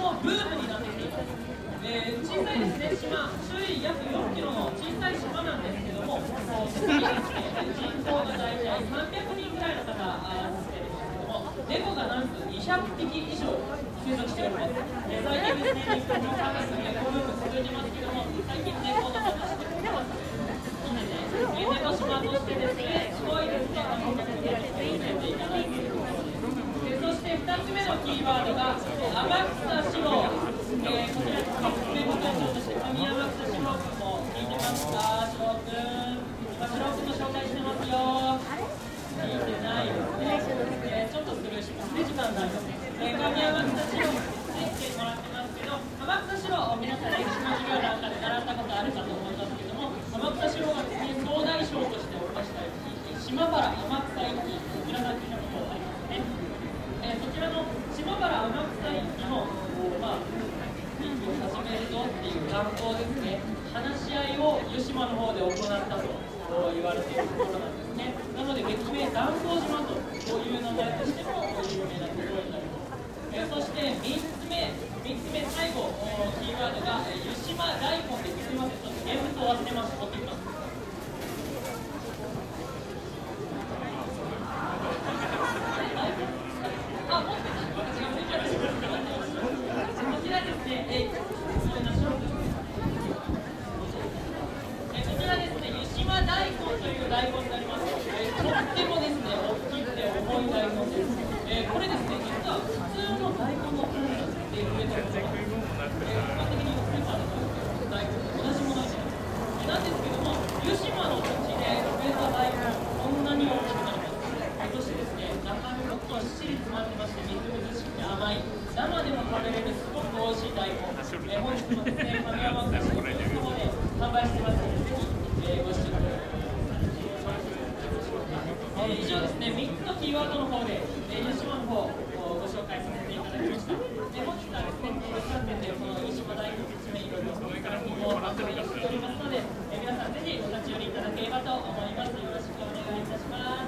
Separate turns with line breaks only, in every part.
もブームになってきています。小さいですね、島、周囲約4キロの小さい島なんですけども、そこにですね、人口が大体300人ぐらいの方が住んでいるんですけども、猫がなんと200匹以上生息しております。最近ですね、日本のサービスでこのブーム続いてますけども、最近猫のことしてくれます。夢の島としてですね、すごいですね、観光客の方に見ていただいているところです。そして2つ目のキーワードが天草四郎。こちらですね、名物会長として上天草四郎君も聞いてますか？四郎君、今四郎君の紹介してますよ。聞いてないですね。ちょっとスルーしますね、時間ないので。上天草四郎君に来てもらってますけど、天草四郎、皆さん歴史の授業なんかで習ったことあるかと思いますけども、天草四郎はですね、総大将としておりましたように、島原天草行き、こちらが聞いたことありますね。そちらの島原天草行きの、行きを始めるぞっていう願望ですね、話し合いを湯島の方で行ったと言われているところなんですね。なので別名談合島という名前としても有名なところになります。そして3つ目最後キーワードが湯島大根です。すみません、ちょっと現物を忘れました。持ってきます。大根になります。とってもですね、大きくて重い大根です。これですね、実は普通の大根の種で植えたものなんです。一般的にスーパーで買う大根と同じものになります。なんですけども、湯島の土地で植えた大根、こんなに大きくなります。そしてですね、中身もどっしり詰まってまして、みずみずしくて甘い、生でも食べれるすごく美味しい大根。本日もですね、神山市のブースの方で販売してますので、ぜひご視聴ください。以上ですね、3つのキーワードの方で、湯島の方をご紹介させていただきました。本日はですね、物産展でこの湯島大根ですね、いろいろそのからも販売しておりますので、皆さんぜひお立ち寄りいただければと思います。よろしくお願いいたします。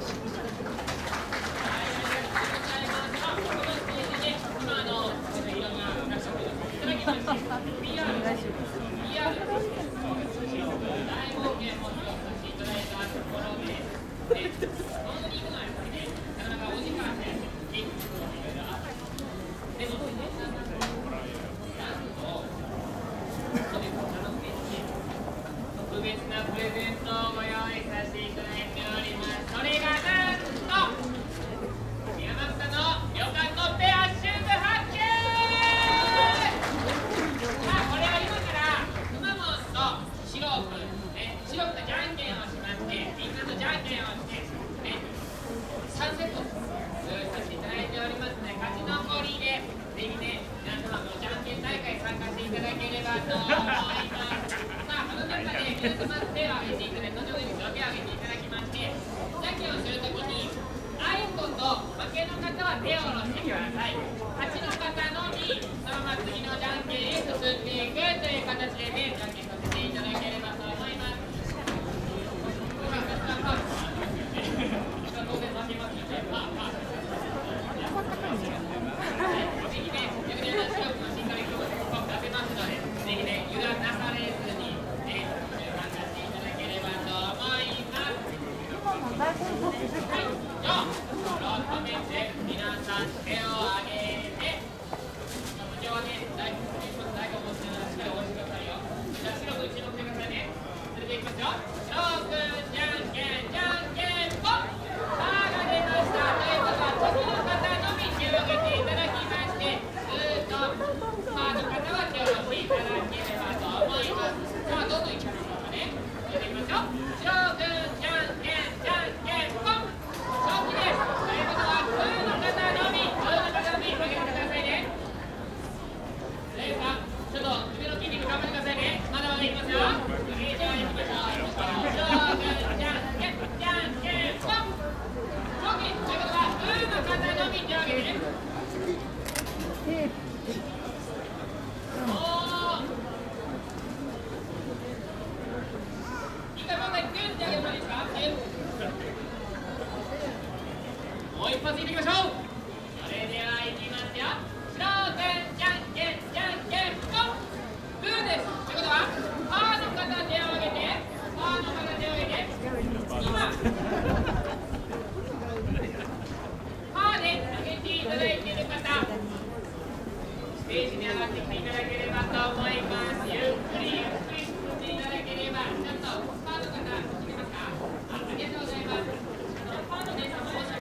特別なプレゼントをご用意させていただいております。それがなんと山草の旅館のペアシューズ発見。これは今からくまモンとシロ君シロ君とじゃんけんをしまして、みんなとじゃんけんをして3セットご用意させていただいておりますので、勝ち残りでぜひね、皆様のじゃんけん大会参加していただければと思います。この中で皆様手を挙げていただいて、後ほどに手を挙げていただきまして、じゃんけんをするときに、あいこと負けの方は手を下ろしてください。勝ちの方のみ、そのまま次のじゃんけんへ進んでいくという形でね、じゃんけんさせていただければと思います。当然負けますので、ぜひね、逆に白くのしっかりと出せますので、ぜひね、油断なされずに、参加していただければと思います。はい、じゃあ、改めて皆さん手を挙げて、気持ちをね、
ージに上がってきていただければと思います。ゆっくりゆっ